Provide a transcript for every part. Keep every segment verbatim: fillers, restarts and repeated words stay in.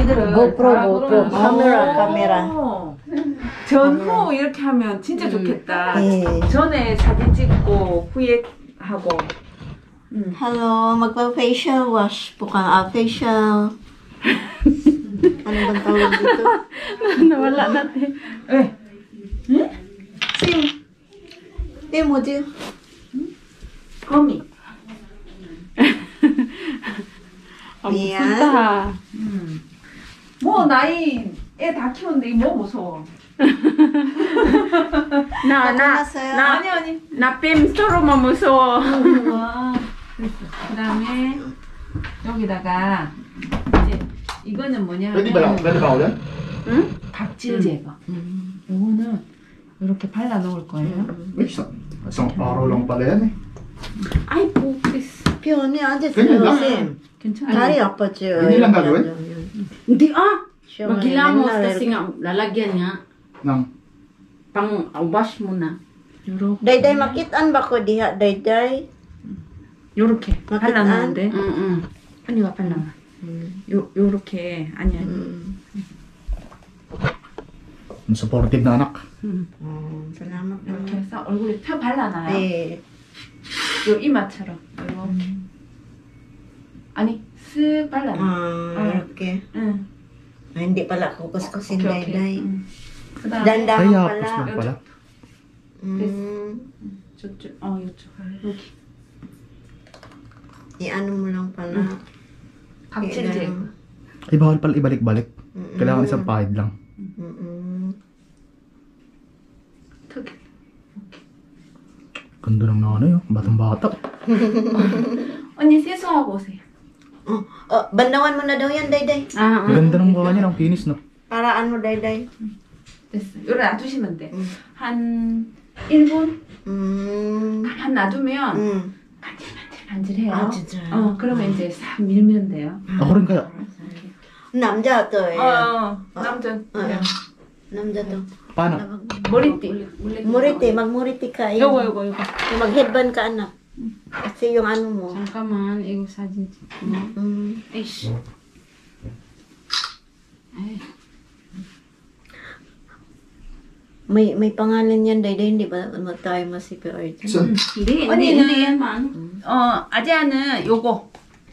얘들은 GoPro, 다 GoPro. 그러면- 카메라, 오. 카메라. 전후 이렇게 하면 진짜 음. 좋겠다. 예. 전에 사진 찍고 후에 하고. 음. Hello, magpa-facial wash po ka. Ah, facial. Ano bang tawag dito? Nawala natin. 왜? 응? sim Eh, 뭐지? 거미. 아, 미안. 무섭다. 음. 뭐 나이 애 다 키웠는데 이게 뭐 무서워? 나, 나, 끝났어요? 나, 아니 아니. 나 뱀스터로만 무서워. 아, 됐어. 그다음에 여기다가 이제 이거는 뭐냐면 Pwede ba lang? Pwede ba ako dyan? 응? 각질 제거. 음. 요거는 이렇게 발라 놓을 거예요. May isa. Isang araw lang pala yan eh. Ay, pupis. 피곤해, 안 Ganyan lang. 됐어요, 쌤. 괜찮아. 다리 아팠죠. Hindi lang gagawin? Hindi ah. Siya, Maghilamos ganyan na, kasi nga, lalagyan nga. Nang. Pang uh, wash mo na. 요렇게 Dayday, makitaan ba ko diha, dayday? 요렇게 마켓 발라 안? 놓는데 응, 응. 빨리 와 발라 놔. 요 요렇게 아니야. Mm. Supportive na anak. Oh, salamat po. 이렇게 해서 얼굴에 펴 발라놔요. Eh, 요 이마처럼 이렇게. 아니 쓱 발라놔. ah, okay. 응. Ah, hindi pala kukuskusin 오케이 오케이. dayday. 응. 그다음에 Dandahan Kaya, pala. tapos lang pala. Mm. 저쪽 어 이쪽 여기 I-ano mo lang pala. 각질 I-ano. 제거. Ay, bawal pala ibalik-balik. Mm-mm. Kailangan isang pahid lang. Mm-mm. 턱. Ganda ng nanay, oh. Batang-bata. 언니 세수하고 오세요. Oh, oh, bandawan mo na daw yan, dayday. Ah, Ang ganda ng mukha niya, ang kinis, no? Para ano, dayday? 됐어. 요래 놔두시면 돼. 음. 한 일 분 Mm. 가만 놔두면 Mm. 반질반질반질해요. 아, 진짜요? 어, 그러면 이제 싹 밀면 돼요. Ako rin kaya. 남자 to eh. 어, 남자. 어, 남자 to. Paano? 머리띠. Muriti, mag-muriti ka. 요거 요거 요거. Mag-headband ka, anak. Kasi yung ano mo. 잠깐만, 이거 사진 찍고. Mm. 에이씨. 에이. May may pangalan yan, dayday. Hindi ba mo tayo masipi or Saan? hindi, 언니는- hindi, hindi yan man. 어, 아지아는 요거.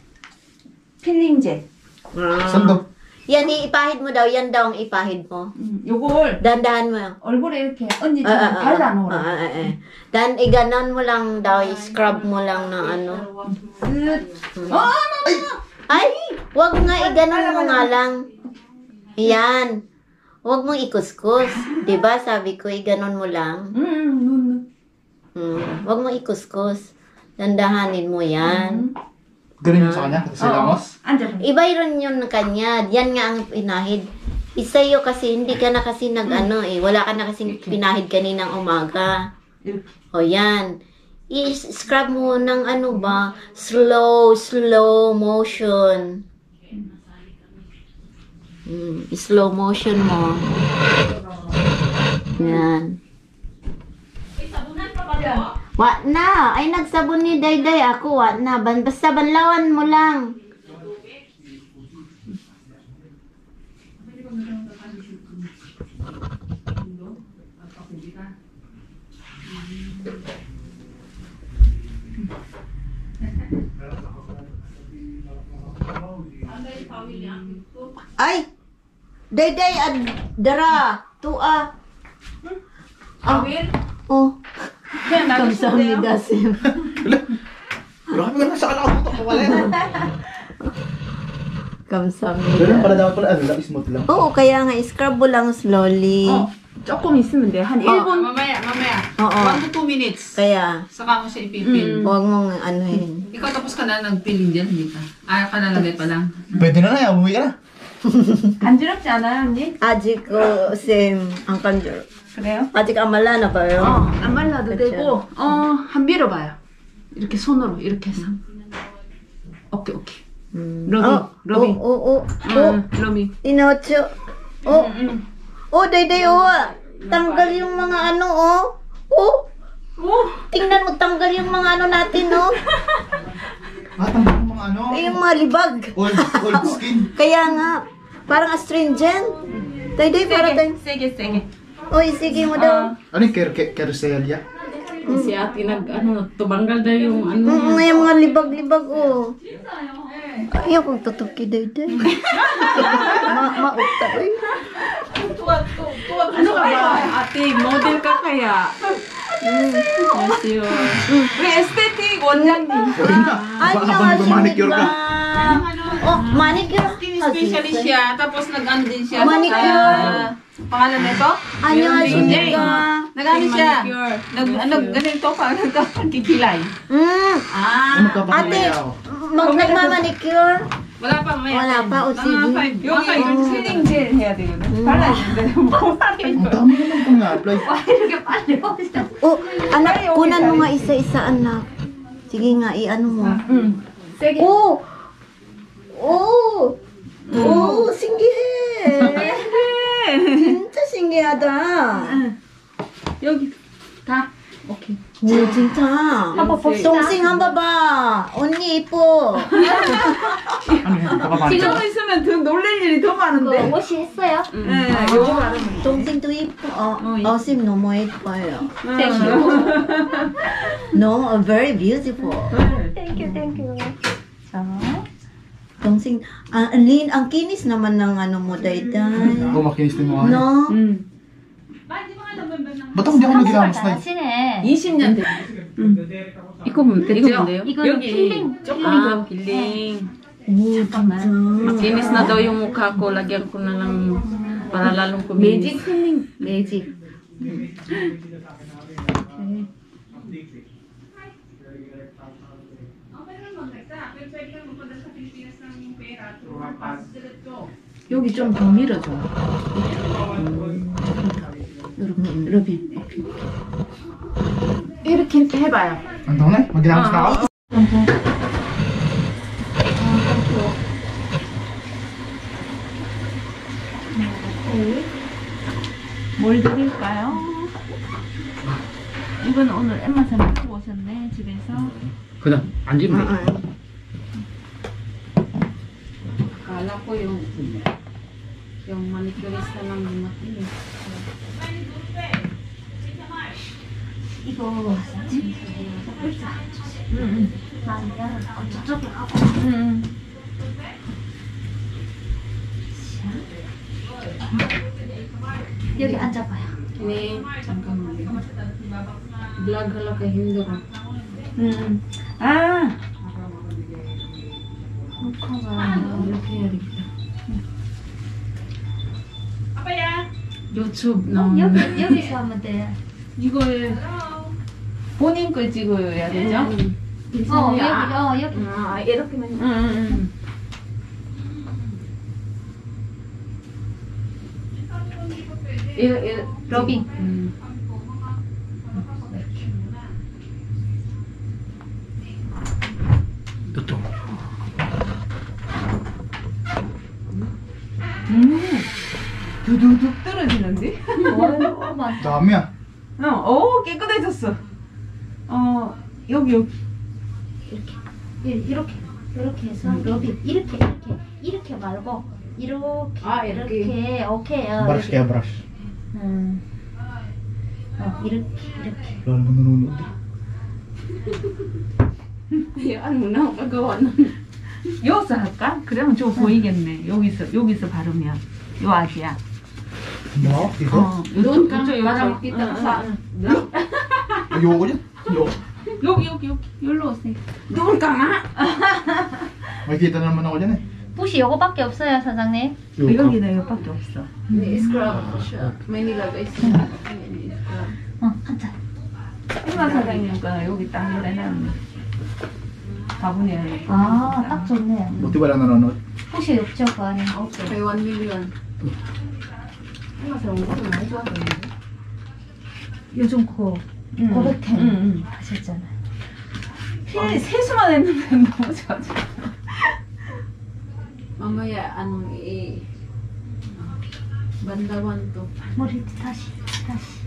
필링제. Saan daw? Yan, ipahid mo daw. Yan daw ang ipahid mo. 음, 요걸 Dandahan mo. 얼굴에 이렇게 언니처럼 Ah, ah, ah, 발라놓으라. ah, ah, ah. Dan, iganon mo lang daw. I-scrub mo lang ng ano. 쓱. 어, Ay! Wag nga, iganon mo nga lang. Yan. Wag mong ikuskus. Diba, sabi ko, iganon mo lang. 음, 눈. Hmm. Wag mong ikuskus. Dandahanin mo yan. Ganun yun sa kanya? Kasi lamos? 앉아. Iba rin yun kanya. Yan nga ang pinahid. Isayo kasi, hindi ka na kasi nag-ano eh. Wala ka na kasi pinahid kaninang umaga. 이렇게. O yan. I-scrub mo ng ano ba? Slow, slow motion. Mm, slow motion mo. Yan. Wa na. Ay, nagsabon ni Dayday. Ako, wa na. Ban basta banlawan mo lang. Ay! Dayday, ad, dara. Tua. 아윌? Oh. 그냥 놔두시면 돼요. Kamsahamnida, Sim. Grabe ka na sa kalabutok ko pala yan. Ganun Kamsahamnida. pala dapat pala. Ano lang, smooth lang. Oo, kaya nga, scrub mo lang slowly. 어, 조금 있으면 돼. 한 일 분. Mamaya, mamaya. Oo. one to two minutes. Kaya, Saka mo siya ipipil. huwag mong anuhin. Ikaw tapos ka na nag-peeling dyan, hindi ka? Ah, ka nalagay pa lang. Pwede na na yan, umuwi ka na. 간지럽지 않아요, 언니? 아직 그, 쌤, 안 간절. 그래요? 아직 안 말라나 봐요. 어, 안 발라도 그쵸. 되고, 어, 한 밀어봐요. 이렇게 손으로, 이렇게 해서. 오케이, 오케이. 음. 러비, 어, 러비. 오, 오, 오, 오. 응, 러미. Inocho. Oh, 응, oh, Dayday, oh. Tanggal yung mga ano, oh. Oh, 응. 오! tingnan mo, tanggal yung mga ano natin, oh. Ah, tanggal yung mga ano. Yung mga libag. Old, old skin. Kaya nga, Parang astringent. Day-day, para tayo. Sige, sige. Oy, sige mo daw. Ano yung ker ker kerselya? Si ate nag, ano, tumanggal daw yung ano. Mm, yung mga libag-libag, oh. Ayaw kong tutuki, day-day. Ma Mauta, eh. Ano ka ba? Ate, model ka kaya? Mm. Yes, yun. May aesthetic, wala din. Ano, Habang manicure ka. Oh, manicure. Specialist siya, tapos nag-ano din siya. Manicure. Sa, pangalan nito? Ano, sinika. Nag-ano siya? Nag, ano, ganito pa, nagkakikilay. Mm. Ah, Ano ka ba Ate, ako? mag nagmamanicure. wala pa, may Wala pa, o sige. Mga five. Yung yung sitting gel 해야 되거든. Para Ang dami naman kong nga-apply. Oh, anak, kunan mo nga isa-isa, anak. Sige nga, i-ano mo. Sige. Oh! Oh! Oh, 신기해. 진짜 신기하다. 여기 다 오케이. 오, 진짜. 한번 봅시다. 동생 한번 봐. 언니 이뻐. Ano yan? Baka 지금 manicure. 있으면 더 놀랄 일이 더 많은데. 옷이 있어요? 네, 요거 바르면. 동생도 이뻐. 어, 어, 이뻐. 어심 너무 이뻐요. Thank you. No, very beautiful. 땡큐 땡큐. 동생, ah, ang lin, ang kinis naman ng ano mo, Dayday. Oo, makinis din mo nga. No? 음. Ba't ako hindi ako nagilamos na? 잘하시네. 이십 년 됐. 음. 이거 보면 됐죠? 이거는 여기 필링. 조금 아, 필링. 오, 진짜. Makinis na daw yung mukha ko. Lagyan ko na lang para lalong kuminis. 매직 필링, 매직. 여기 좀 더 밀어줘. 이렇게, 이렇게. 오케이. 이렇게 이렇게 해봐요. Ang dami? Magilamos na ako? 뭘 드릴까요? 이건 오늘 엠마사 먹고 오셨네, 집에서. 그냥 앉으면 돼. Akala ko yung yung manicurista lang yung makinis. 이거 지금 글자 응, 아니야. 어, 저쪽에 하고. 응. 여기 앉아봐요. Kini, 잠깐만. Vlog hala kay 힘들어. 음. 아, 녹화가 이렇게 해야 되겠다. 유튜브 어, 나오는 여기 여기서 하면 돼. 이거에 본인 걸 찍어야 되죠? 어, 여기 어 여기. 아, 이렇게만. 응, 응, 응. 이, 이, 로빙. 음. Totoo. 음. 두두둑 떨어지는데? 어, 맞. Dami ah. 어, 오, 깨끗해졌어. 어, 여기, 여기. 이렇게 이렇게 이렇게 해서 로빙 이렇게 이렇게 이렇게 말고 이렇게 아, 이렇게. 이렇게 오케이. 어, Brush 여기. kaya brush. 음. 어, 이렇게 이렇게. Lalo mo nanonood eh. Hayaan mo na ako kagawa ng... 여기서 할까? 그러면 좀 보이겠네. 여기서, 여기서 바르면. 요 아지야. Mo? Dito? 어, Doon ka, 요쪽, para 요쪽. makita ka 응, sa... 응, Ayoko dyan. Ayoko. 응. 여기, 여기, 여기. 여기로 오세요. Doon ka nga! Makikita naman ako dyan eh. 붓이 요거밖에 없어요, 사장님. Ayoko. 여기는 이거밖에 없어. May scrub ko siya. May nilagay siya. May scrub. 어, 앉아. 엠마 사장님 거 여기 딱 내놨네. 바구니에. 아, 딱 좋네. Buti wala nanonood. 붓이 없죠, 그 안에. Kay one million. Ano sa mga ko na 좋아하는데? 요즘 그 응. 고백템 응, 응. 하셨잖아요. 피 세수만 했는데 너무 좋아져. Mamaya, anong i... Bandawan to. 머리 다시, 다시.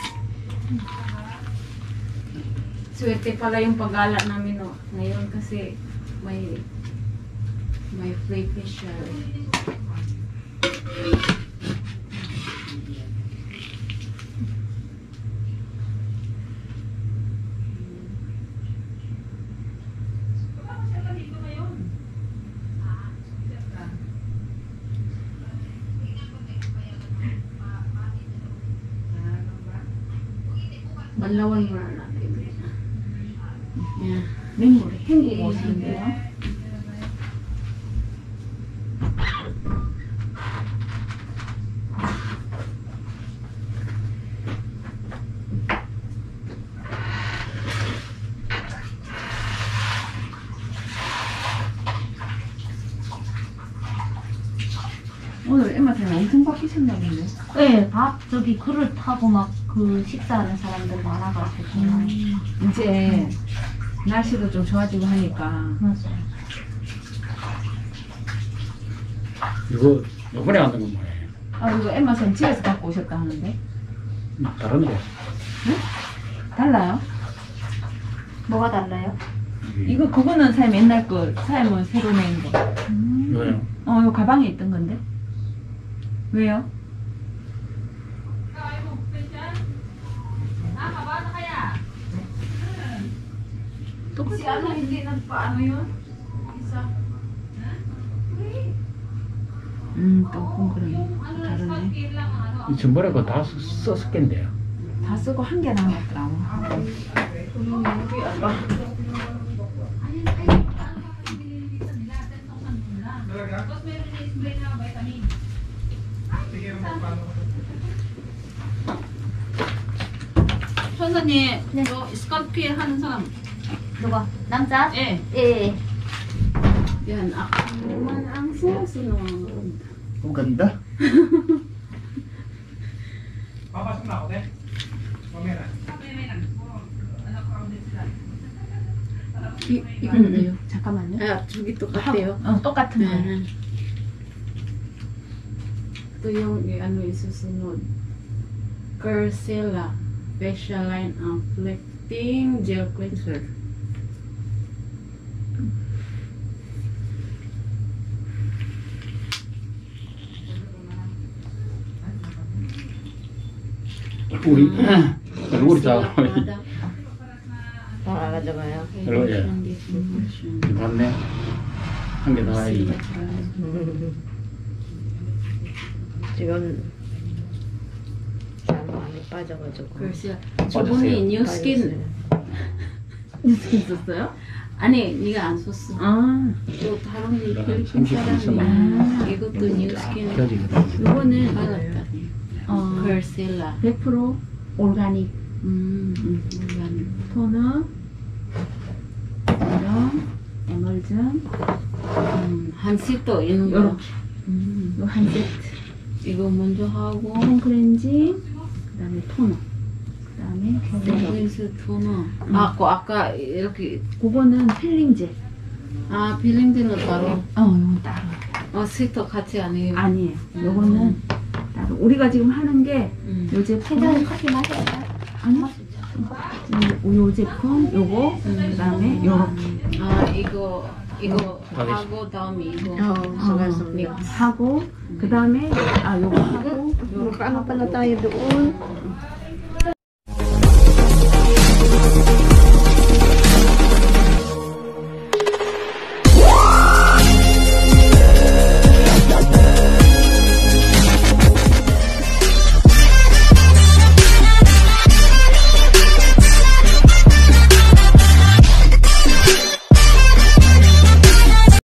Swerte pala yung pag-gala namin, no. Ngayon kasi may... May free facial. 말라wan mo na natin. Yan. Memory. 헹구고 오시는데요. 오늘 엠마쌤 엄청 바뀌셨나 본데? 네, 밥 저기 그릇 타고 막 그 식사하는 사람들 많아가지고. 음, 이제 날씨도 좀 좋아지고 하니까. 맞아요. 이거 요번에 만든 건 뭐예요? 아, 이거 엠마쌤 집에서 갖고 오셨다 하는데? 음, 다른데. 달라요? 뭐가 달라요? 이거 그거는 사임 옛날 거, 사임은 새로 낸 거. 이거요. 어, 이거 가방에 있던 건데? 왜요? 똑같이 안 hindi nagpaano yun? Isa. 음, 또 그러네. 다르네. 이 전번에 그거 다 써- 썼겠는데요. 다 쓰고 한 개 남았더라고. 천사님, 저 스카프에 하는 사람. 누가? 남자? 예. 예. Yan, ako naman ang susunod. Ang ganda. Papasok na ako, te. Mamaya na. 이, 이거 뭐예요? 잠깐만요. 아, 저기 똑같아요. 어, 똑같은 거. 네. Ito yung eh, ano yung susunod. Curcella Facial Line Uplifting Gel Cleanser. 우리 얼굴이 다 다 가져가요. 얼굴 예. 맞네. 한 개 더 해야지. 지금 잘 많이 빠져가지고. Curcella. 빠졌어요. 저번에 New Skin 빠졌어요. New Skin 썼어요? 아니, 네가 안 썼어. 아, 또 다른 데 그래, 필리핀 삼십 분 사람이 있으면. 이것도 뉴스킨 펴지거든. 이거는 받았다. 어, 걸셀라. 백 퍼센트 올가닉 음, 음, 몰랐네. 토너, 세럼, 에멀전, 음, 한 세트 이런 거. 요렇게. 음, 요 한 세트. 이거 먼저 하고. 홈크렌징, 그 다음에 토너, 그 다음에 세럼. 그래서 토너. 아, 그 아까 이렇게. 그거는 필링제. 아, 필링들은 따로. 어, 이거 따로. 어, 세트 같이 안 해요. 아니에요. 요거는 따로. 우리가 지금 하는 게 음. 요 제품, 회장님 커피 마셔요? 아니, 요, 요 제품, 요거, 그 다음에 요렇게. 아, 이거, 이거 아, 네. 하고 다음에 이거. Oo, sugal-sugal. 하고, 그 다음에, 아, 요거 하고, 요거 Ano pala tayo doon?